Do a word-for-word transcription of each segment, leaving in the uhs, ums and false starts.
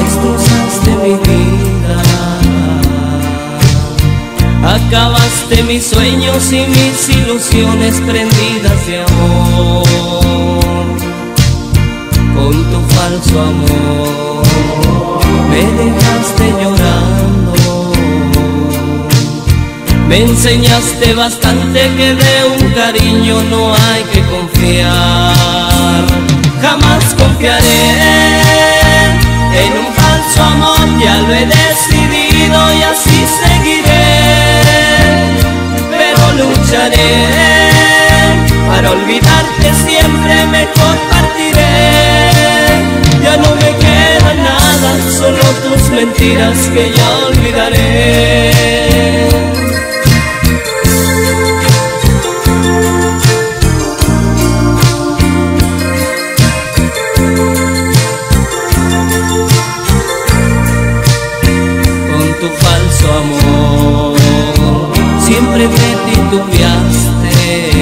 destrozaste mi vida, acabaste mis sueños y mis ilusiones prendidas de amor. Con tu falso amor me dejaste llorando, me enseñaste bastante que de un cariño no hay que confiar. Jamás confiaré en un falso amor, ya lo he decidido y así seguiré. Pero lucharé para olvidarte siempre, mejor partiré. Ya no me queda nada, solo tus mentiras que ya olvidaré. Amor, siempre me titubeaste,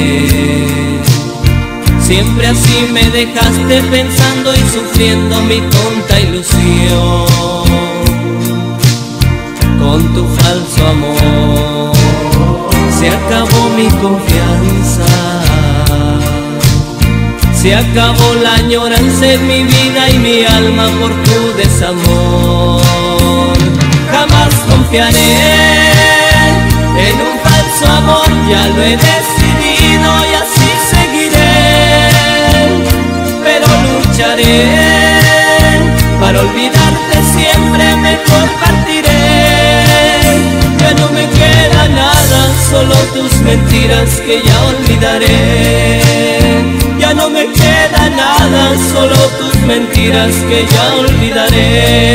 siempre así me dejaste pensando y sufriendo mi tonta ilusión. Con tu falso amor se acabó mi confianza, se acabó la añoranza en mi vida y mi alma por tu desamor. Jamás confiaré en un falso amor, ya lo he decidido y así seguiré. Pero lucharé para olvidarte siempre, mejor partiré. Ya no me queda nada, solo tus mentiras que ya olvidaré. Ya no me queda nada, solo tus mentiras que ya olvidaré.